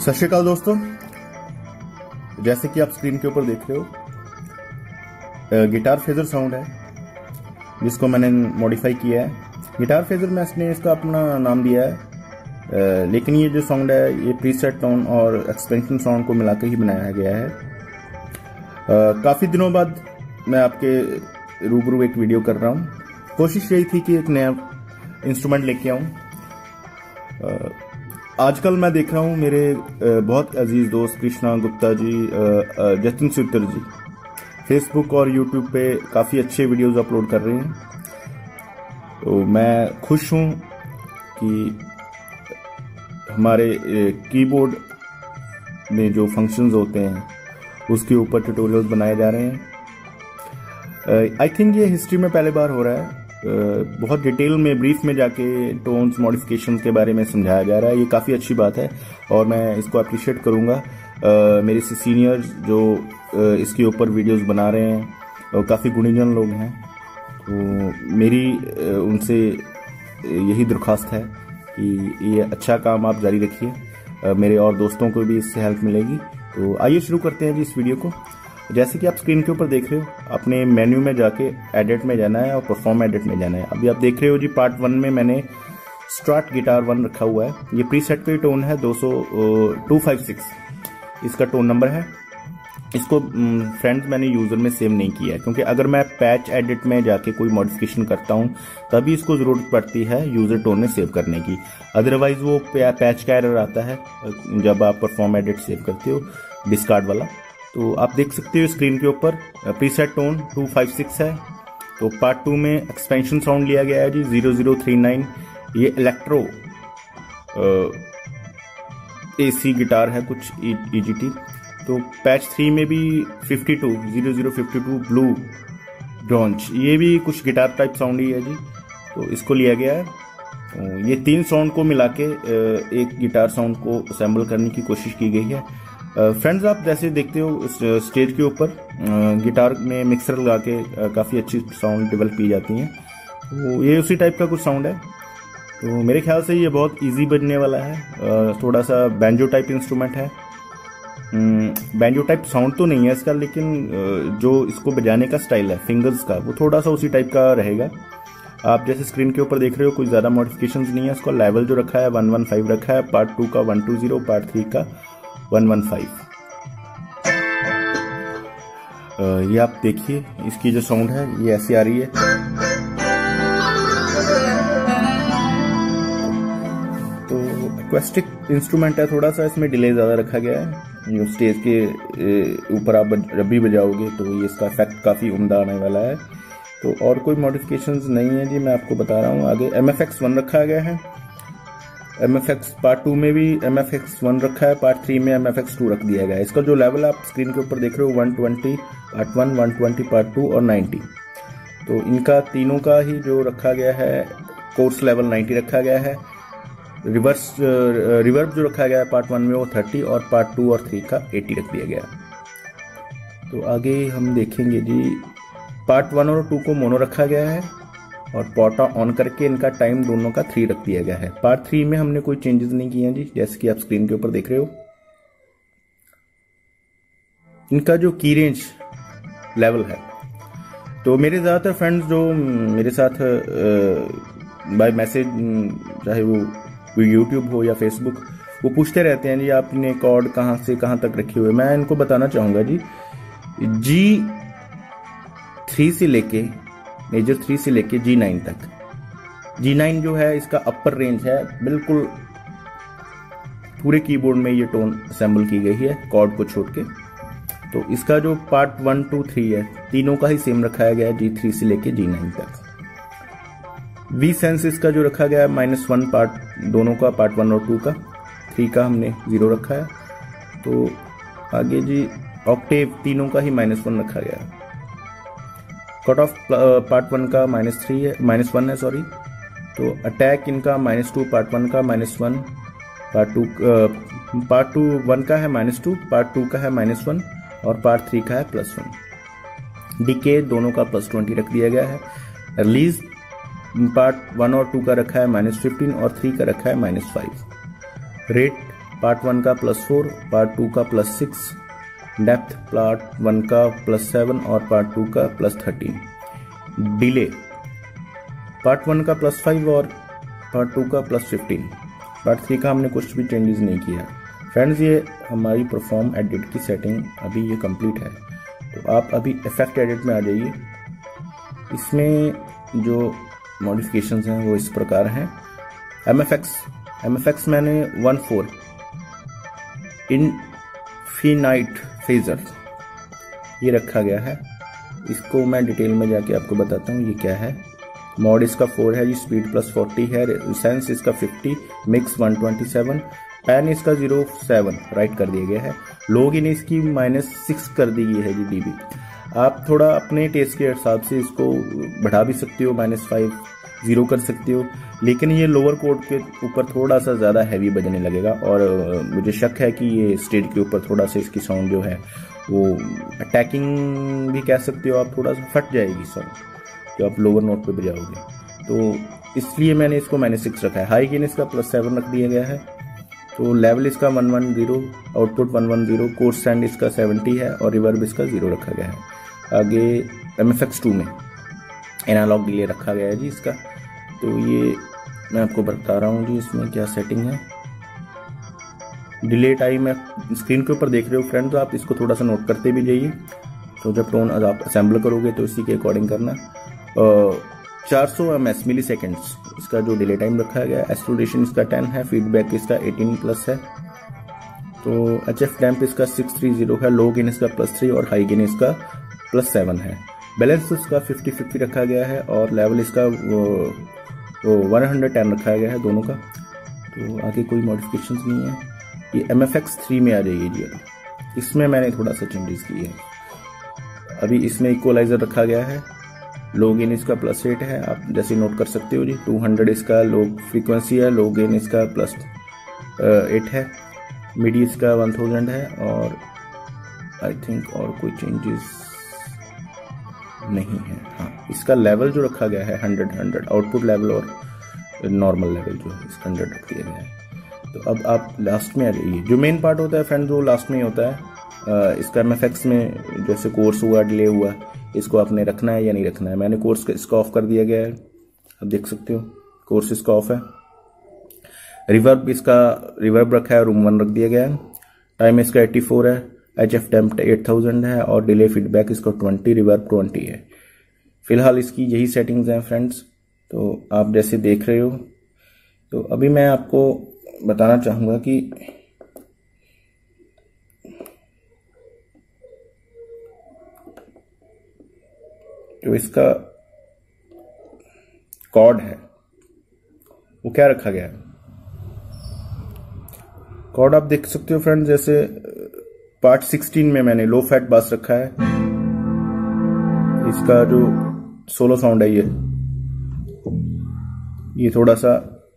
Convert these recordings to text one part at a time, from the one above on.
सत श्री अकाल दोस्तों, जैसे कि आप स्क्रीन के ऊपर देख रहे हो गिटार फेजर साउंड है जिसको मैंने मॉडिफाई किया है। गिटार फेजर मैंने इसका अपना नाम दिया है, लेकिन ये जो साउंड है ये प्रीसेट टोन और एक्सपेंशन साउंड को मिलाकर ही बनाया गया है। काफ़ी दिनों बाद मैं आपके रूबरू एक वीडियो कर रहा हूँ। कोशिश यही थी कि एक नया इंस्ट्रूमेंट लेके आऊँ। आजकल मैं देख रहा हूँ मेरे बहुत अजीज दोस्त कृष्णा गुप्ता जी, जतिन सुतर जी फेसबुक और यूट्यूब पे काफ़ी अच्छे वीडियोस अपलोड कर रहे हैं। तो मैं खुश हूँ कि हमारे कीबोर्ड में जो फंक्शंस होते हैं उसके ऊपर ट्यूटोरियल्स बनाए जा रहे हैं। आई थिंक ये हिस्ट्री में पहले बार हो रहा है। बहुत डिटेल में ब्रीफ में जाके टोन्स मॉडिफिकेशंस के बारे में समझाया जा रहा है। ये काफ़ी अच्छी बात है और मैं इसको अप्रिशिएट करूँगा। मेरे से सीनियर्स जो इसके ऊपर वीडियोस बना रहे हैं और काफ़ी गुणीजन लोग हैं, तो मेरी उनसे यही दरख्वास्त है कि ये अच्छा काम आप जारी रखिए। मेरे और दोस्तों को भी इससे हेल्प मिलेगी। तो आइए शुरू करते हैं जी इस वीडियो को। जैसे कि आप स्क्रीन के ऊपर देख रहे हो, अपने मेन्यू में जाके एडिट में जाना है और परफॉर्म एडिट में जाना है। अभी आप देख रहे हो जी पार्ट 1 में मैंने स्ट्राट गिटार 1 रखा हुआ है। ये प्रीसेट पे टोन है 256 इसका टोन नंबर है। इसको फ्रेंड्स मैंने यूजर में सेव नहीं किया है, क्योंकि अगर मैं पैच एडिट में जाके कोई मॉडिफिकेशन करता हूं तभी इसको जरूरत पड़ती है यूजर टोन में सेव करने की। अदरवाइज वो पैच का एरर आता है जब आप परफॉर्म एडिट सेव करते हो, डिस्कार्ड वाला। तो आप देख सकते हो स्क्रीन के ऊपर प्रीसेट टोन 256 है। तो पार्ट 2 में एक्सपेंशन साउंड लिया गया है जी 0039। ये इलेक्ट्रो एसी गिटार है, कुछ ईजीटी। तो पैच 3 में भी 0052 ब्लू ब्रॉन्ज, ये भी कुछ गिटार टाइप साउंड ही है जी। तो इसको लिया गया है। तो ये 3 साउंड को मिला के एक गिटार साउंड को असेंबल करने की कोशिश की गई है। फ्रेंड्स, आप जैसे देखते हो स्टेज के ऊपर गिटार में मिक्सर लगा के काफ़ी अच्छी साउंड डेवलप की जाती हैं। तो ये उसी टाइप का कुछ साउंड है। तो मेरे ख्याल से ये बहुत इजी बनने वाला है। थोड़ा सा बैंजो टाइप इंस्ट्रूमेंट है। बैंजो टाइप साउंड तो नहीं है इसका, लेकिन जो इसको बजाने का स्टाइल है फिंगर्स का, वो थोड़ा सा उसी टाइप का रहेगा। आप जैसे स्क्रीन के ऊपर देख रहे हो, कोई ज़्यादा मॉडिफिकेशंस नहीं है। इसका लेवल जो रखा है 115 रखा है, पार्ट 2 का 120, पार्ट 3 का 115। ये आप देखिए इसकी जो साउंड है ये ऐसी आ रही है। तो एक्वेस्टिक इंस्ट्रूमेंट है, थोड़ा सा इसमें डिले ज़्यादा रखा गया है। जो स्टेज के ऊपर आप जब भी बजाओगे तो ये इसका इफेक्ट काफ़ी उम्दा आने वाला है। तो और कोई मॉडिफिकेशंस नहीं है जी, मैं आपको बता रहा हूँ। आगे MFX1 रखा गया है। MFX पार्ट 2 में भी MFX1 रखा है, पार्ट 3 में MFX2 रख दिया गया है। इसका जो लेवल आप स्क्रीन के ऊपर देख रहे हो 120 पार्ट 1, 120 पार्ट 2 और 90। तो इनका तीनों का ही जो रखा गया है कोर्स लेवल 90 रखा गया है। रिवर्ब जो रखा गया है पार्ट 1 में वो 30 और पार्ट 2 और 3 का 80 रख दिया गया। तो आगे हम देखेंगे जी पार्ट 1 और 2 को मोनो रखा गया है और पॉटा ऑन करके इनका टाइम दोनों का 3 रख दिया गया है। पार्ट 3 में हमने कोई चेंजेस नहीं किए हैं जी, जैसे कि आप स्क्रीन के ऊपर देख रहे हो। इनका जो की रेंज लेवल है, तो मेरे ज़्यादातर फ्रेंड्स जो मेरे साथ बाय मैसेज, चाहे वो यूट्यूब हो या फेसबुक, वो पूछते रहते हैं जी आपने कॉर्ड कहाँ से कहाँ तक रखे हुए। मैं इनको बताना चाहूँगा जी G3 से लेके मेजर 3 से लेके G9 तक। G9 जो है इसका अपर रेंज है, बिल्कुल पूरे कीबोर्ड में ये टोन असेंबल की गई है कॉर्ड को छोड़ के। तो इसका जो पार्ट 1, 2, 3 है तीनों का ही सेम रखाया गया है G3 से लेके G9 तक। V सेंस इसका जो रखा गया है -1 पार्ट दोनों का, पार्ट 1 और 2 का। 3 का हमने 0 रखा है। तो आगे जी ऑक्टेव तीनों का ही -1 रखा गया है। कट ऑफ पार्ट 1 का -1 है सॉरी। तो अटैक इनका -2 पार्ट 1 का, -1 पार्ट 2 1 का है -2, पार्ट 2 का है -1 और पार्ट 3 का है +1। डीके दोनों का +20 रख दिया गया है। रिलीज पार्ट 1 और 2 का रखा है -15 और 3 का रखा है -5। रेट पार्ट 1 का +4, पार्ट 2 का +6, डेप्थ पार्ट 1 का +7 और पार्ट 2 का +13। डिले पार्ट 1 का +5 और पार्ट 2 का +15। पार्ट 3 का हमने कुछ भी चेंजेस नहीं किया। फ्रेंड्स, ये हमारी परफॉर्म एडिट की सेटिंग अभी ये कंप्लीट है। तो आप अभी इफेक्ट एडिट में आ जाइए। इसमें जो मॉडिफिकेशंस हैं वो इस प्रकार हैं। MFX मैंने 1/4 इनफिनाइट फेजर ये रखा गया है। इसको मैं डिटेल में जाके आपको बताता हूँ ये क्या है। मॉड इसका 4 है जी, स्पीड +40 है, सेंस इसका 50, मिक्स 127, पैन इसका 0.7 राइट कर दिया गया है। लॉग इन इसकी -6 कर दी गई है जी dB। आप थोड़ा अपने टेस्ट के हिसाब से इसको बढ़ा भी सकते हो, -5 0 कर सकते हो, लेकिन ये लोअर कोड के ऊपर थोड़ा सा ज़्यादा हैवी बजने लगेगा और मुझे शक है कि ये स्टेज के ऊपर थोड़ा सा इसकी साउंड जो है वो अटैकिंग भी कह सकते हो आप, थोड़ा सा फट जाएगी साउंड जो आप लोअर नोट पे बजाओगे। तो इसलिए मैंने इसको -6 रखा है। हाई गेन इसका +7 रख दिया गया है। तो लेवल इसका 110, आउटपुट 110, कोर्स सैंड इसका 70 है और रिवर्ब इसका 0 रखा गया है। आगे MFX2 में एनालॉग डिले रखा गया है जी इसका। तो ये मैं आपको बता रहा हूँ जी इसमें क्या सेटिंग है। डिले टाइम है स्क्रीन के ऊपर देख रहे हो फ्रेंड्स, आप इसको थोड़ा सा नोट करते भी जाइए। तो जब टोन आप असेंबल करोगे तो इसी के अकॉर्डिंग करना। 400 ms मिली सेकेंड्स इसका जो डिले टाइम रखा गया है। एक्सक्लूडेशन इसका 10 है, फीडबैक इसका 18+ है। तो HF डैम्प इसका 630 है, लो गेन इसका +3 और हाई गेन इसका +7 है। बैलेंस इसका 50-50 रखा गया है और लेवल इसका 110 रखा गया है दोनों का। तो आगे कोई मॉडिफिकेशंस नहीं है। ये MFX3 में आ जाइए जी। इसमें मैंने थोड़ा सा चेंजेस किए हैं। अभी इसमें इक्वलाइजर रखा गया है। लो गेन इसका +8 है, आप जैसे नोट कर सकते हो जी। 200 इसका लो फ्रीक्वेंसी है, लो गेन इसका +8 है। मिडी इसका 1000 है और आई थिंक और कोई चेंजेस नहीं है। हाँ, इसका लेवल जो रखा गया है 100 आउटपुट लेवल और नॉर्मल लेवल जो है इसका 100 रख दिया गया है। तो अब आप लास्ट में आ जाइए। जो मेन पार्ट होता है फ्रेंड्स वो लास्ट में ही होता है। इसका MFX में जैसे कोर्स हुआ, डिले हुआ, इसको आपने रखना है या नहीं रखना है। मैंने कोर्स इसका ऑफ कर दिया गया है, आप देख सकते हो कोर्स इसका ऑफ है। रिवर्ब इसका रिवर्ब रखा है, रूम 1 रख दिया गया है। टाइम इसका 84 है, HF डैम्प 8000 है और डिले फीडबैक इसका 20, रिवर्ब 20 है। फिलहाल इसकी यही सेटिंग्स हैं फ्रेंड्स। तो आप जैसे देख रहे हो। तो अभी मैं आपको बताना चाहूंगा कि जो इसका कॉर्ड है वो क्या रखा गया है। कॉर्ड आप देख सकते हो फ्रेंड्स, जैसे पार्ट 16 में मैंने लो फैट बास रखा है। इसका जो सोलो साउंड है ये थोड़ा सा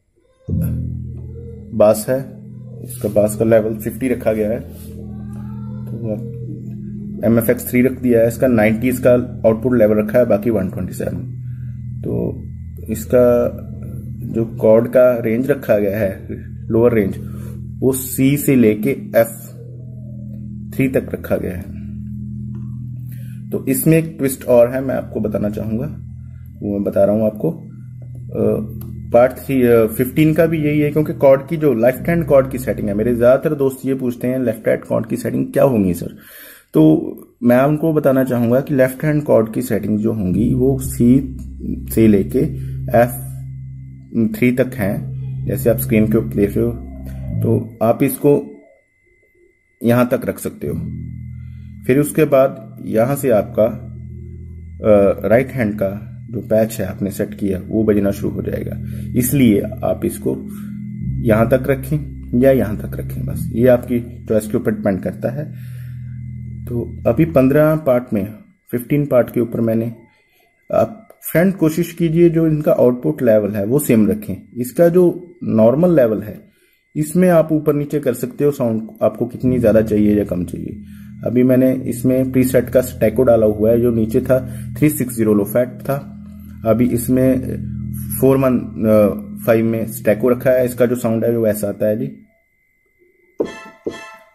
बास है। इसका बास का लेवल 50 रखा गया है। तो MFX3 रख दिया है। इसका 90 इसका आउटपुट लेवल रखा है, बाकी 127। तो इसका जो कॉर्ड का रेंज रखा गया है, लोअर रेंज, वो C से लेके F3 तक रखा गया है। तो इसमें एक ट्विस्ट और है, मैं आपको बताना चाहूंगा, वो मैं बता रहा हूं आपको। पार्ट 15 का भी यही है, क्योंकि कॉर्ड की जो लेफ्ट हैंड कॉर्ड की सेटिंग है, मेरे ज्यादातर दोस्त ये पूछते हैं लेफ्ट हैंड कॉर्ड की सेटिंग क्या होंगी सर। तो मैं उनको बताना चाहूंगा कि लेफ्ट हैंड कॉर्ड की सेटिंग जो होंगी वो C से लेके F3 तक हैं। जैसे आप स्क्रीन के ऊपर देख रहे हो, तो आप इसको यहां तक रख सकते हो। फिर उसके बाद यहां से आपका राइट हैंड का जो पैच है आपने सेट किया वो बजना शुरू हो जाएगा। इसलिए आप इसको यहां तक रखें या यहां तक रखें, बस ये आपकी चॉइस के ऊपर डिपेंड करता है। तो अभी 15 पार्ट में 15 पार्ट के ऊपर मैंने, आप फ्रेंड कोशिश कीजिए जो इनका आउटपुट लेवल है वो सेम रखें। इसका जो नॉर्मल लेवल है इसमें आप ऊपर नीचे कर सकते हो, साउंड आपको कितनी ज्यादा चाहिए या कम चाहिए। अभी मैंने इसमें प्रीसेट का स्टैको डाला हुआ है, जो नीचे था 360 लो फैट था, अभी इसमें 415 में स्टैको रखा है। इसका जो साउंड है वो ऐसा आता है जी।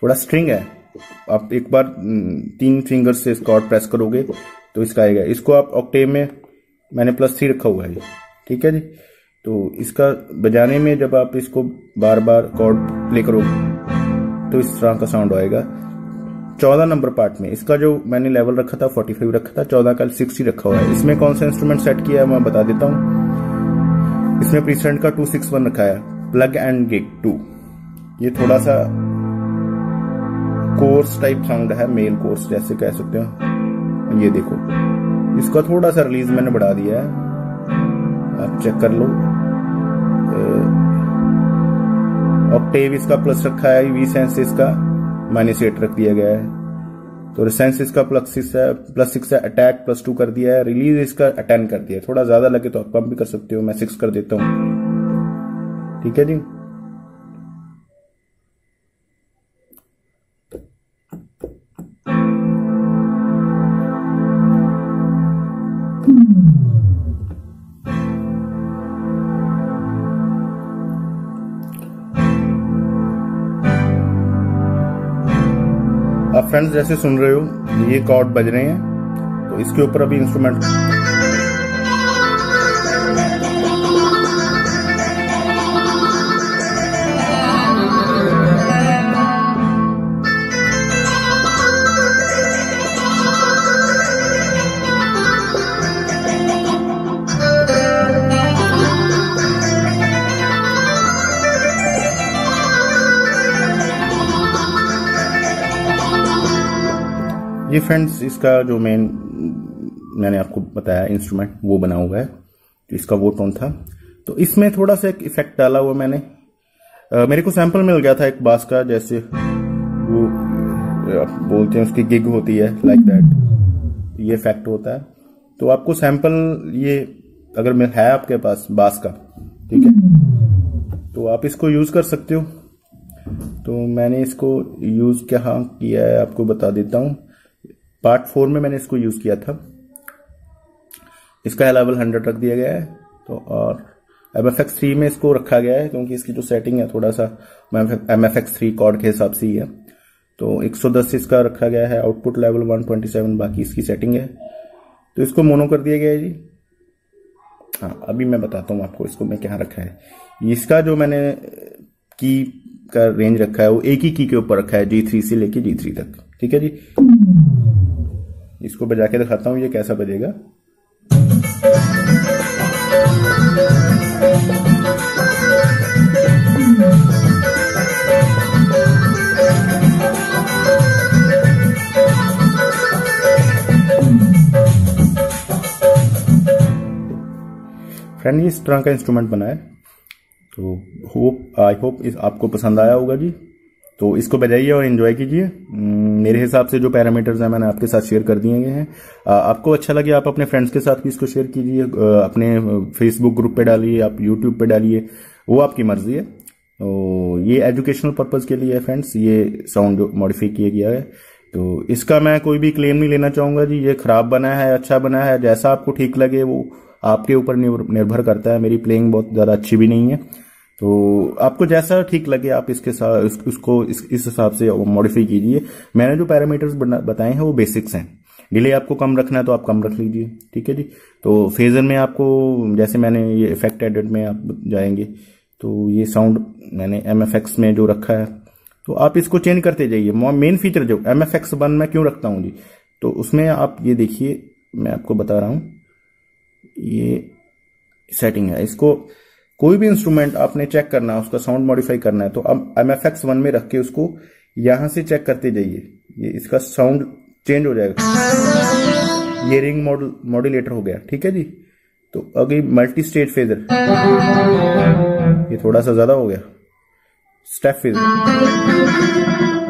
थोड़ा स्ट्रिंग है। आप एक बार 3 फिंगर से इसका कॉर्ड प्रेस करोगे तो इसका आएगा। इसको आप ऑक्टेव में मैंने +3 रखा हुआ है, ठीक है जी। तो इसका बजाने में जब आप इसको बार बार कॉर्ड प्ले करोगे तो इस तरह का साउंड आएगा। 14 नंबर पार्ट में इसका जो मैंने लेवल रखा था 45 रखा था, 14 का 60 रखा हुआ है। इसमें कौन सा इंस्ट्रूमेंट सेट किया है मैं बता देता हूँ। इसमें प्रीसेंट का 261 रखा है, प्लग एंड गिग 2। ये थोड़ा सा कोर्स टाइप साउंड है, मेल कोर्स जैसे कह सकते हो। ये देखो, इसका थोड़ा सा रिलीज मैंने बढ़ा दिया है, आप चेक कर लो। ऑक्टेव इसका प्लस रखा है, वी सेंस इसका -8 रख दिया गया है। तो सेंस इसका +6 है, अटैक +2 कर दिया है, रिलीज इसका 10 कर दिया है। थोड़ा ज्यादा लगे तो आप कम भी कर सकते हो, मैं 6 कर देता हूं, ठीक है जी। आप फ्रेंड्स जैसे सुन रहे हो ये कॉर्ड बज रहे हैं, तो इसके ऊपर अभी इंस्ट्रूमेंट ये फ्रेंड्स इसका जो मैंने आपको बताया इंस्ट्रूमेंट वो बना हुआ है, तो इसका वो टोन था। तो इसमें थोड़ा सा एक इफेक्ट डाला हुआ मैंने, मेरे को सैंपल मिल गया था एक बास का, जैसे वो बोलते हैं उसकी गिग होती है लाइक दैट, ये इफेक्ट होता है। तो आपको सैंपल ये अगर है आपके पास बास का, ठीक है, तो आप इसको यूज कर सकते हो। तो मैंने इसको यूज क्या किया है आपको बता देता हूं। पार्ट 4 में मैंने इसको यूज किया था। इसका लेवल 100 रख दिया गया है। तो और MFX3 में इसको रखा गया है क्योंकि इसकी जो सेटिंग है थोड़ा सा MFX3 कॉर्ड के हिसाब से ही है। तो 110 इसका रखा गया है, आउटपुट लेवल 127 बाकी इसकी सेटिंग है। तो इसको मोनो कर दिया गया है जी। हाँ, अभी मैं बताता हूँ आपको इसको मैं क्या रखा है। इसका जो मैंने की का रेंज रखा है वो एक ही की के ऊपर रखा है, G3 से लेके G3 तक, ठीक है जी। इसको बजा के दिखाता हूं ये कैसा बजेगा। फ्रेंड इस तरह का इंस्ट्रूमेंट बना है, तो आई होप आपको पसंद आया होगा जी। तो इसको बजाइए और एंजॉय कीजिए। मेरे हिसाब से जो पैरामीटर्स हैं मैंने आपके साथ शेयर कर दिए हैं। आपको अच्छा लगे आप अपने फ्रेंड्स के साथ भी इसको शेयर कीजिए, अपने फेसबुक ग्रुप पे डालिए, आप यूट्यूब पे डालिए, वो आपकी मर्जी है। तो ये एजुकेशनल पर्पज के लिए है फ्रेंड्स, ये साउंड जो मॉडिफाई किया गया है। तो इसका मैं कोई भी क्लेम नहीं लेना चाहूंगा जी, ये खराब बना है अच्छा बना है, जैसा आपको ठीक लगे वो आपके ऊपर निर्भर करता है। मेरी प्लेइंग बहुत ज्यादा अच्छी भी नहीं है, तो आपको जैसा ठीक लगे आप इसके साथ उसको इस हिसाब से मॉडिफाई कीजिए। मैंने जो पैरामीटर्स बताए हैं वो बेसिक्स हैं। डिले आपको कम रखना है तो आप कम रख लीजिए, ठीक है जी। तो फेजर में आपको जैसे मैंने ये इफेक्ट एडिट में आप जाएंगे तो ये साउंड मैंने MFX में जो रखा है तो आप इसको चेंज करते जाइए। मेन फीचर जो MFX 1 मैं क्यों रखता हूं जी, तो उसमें आप ये देखिए मैं आपको बता रहा हूं, ये सेटिंग है। इसको कोई भी इंस्ट्रूमेंट आपने चेक करना है, उसका साउंड मॉडिफाई करना है, तो अब MFX 1 में रख के उसको यहां से चेक करते जाइए, ये इसका साउंड चेंज हो जाएगा। ये रिंग मॉड्यूलेटर हो गया, ठीक है जी। तो अगर मल्टी स्टेज फेजर, ये थोड़ा सा ज्यादा हो गया, स्टेप फेजर।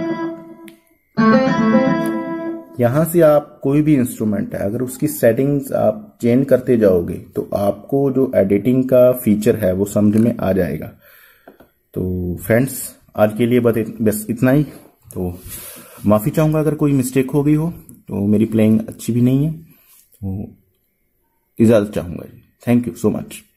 यहां से आप कोई भी इंस्ट्रूमेंट है अगर उसकी सेटिंग्स आप चेंज करते जाओगे तो आपको जो एडिटिंग का फीचर है वो समझ में आ जाएगा। तो फ्रेंड्स आज के लिए बस इतना ही। तो माफी चाहूंगा अगर कोई मिस्टेक हो गई हो, तो मेरी प्लेइंग अच्छी भी नहीं है, तो इजाजत चाहूंगा। Thank you so much.